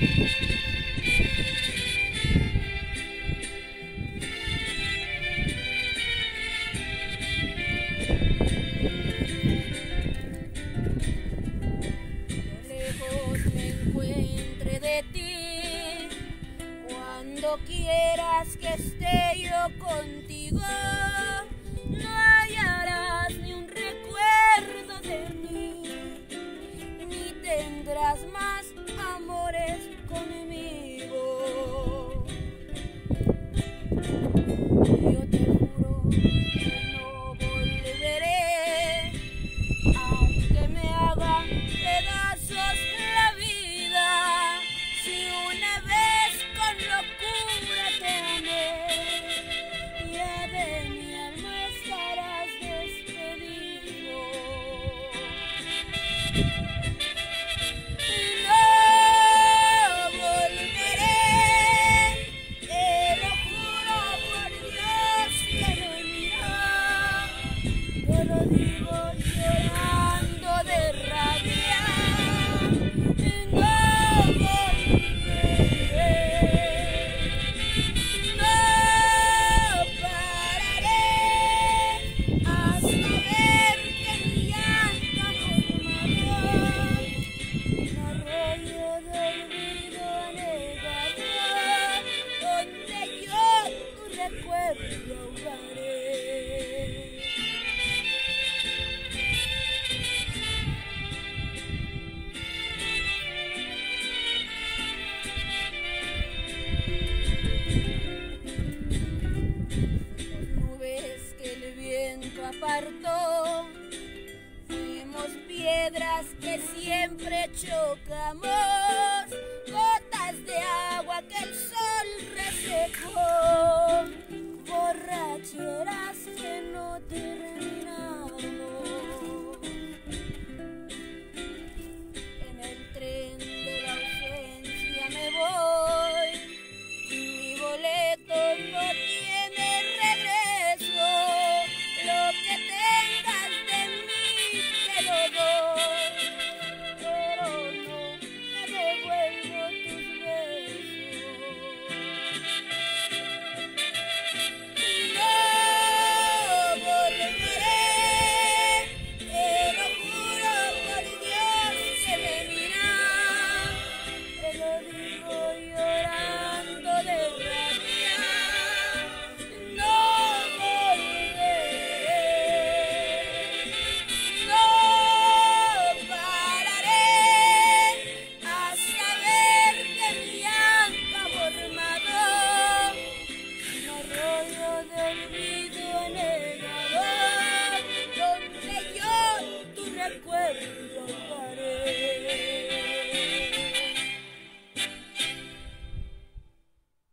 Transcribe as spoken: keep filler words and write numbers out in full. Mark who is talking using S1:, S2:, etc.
S1: Cuando quieras que esté yo contigo, no hallarás ni un recuerdo de mí, ni tendrás más amores conmigo. Yo te juro que no volveré, aunque me haga pedazos la vida. Si una vez con locura te amé, ya de mi alma estarás despedido. No volveré, te lo juro por Dios que no, yo lo digo llorando de rabia. Apartó, fuimos piedras que siempre chocamos.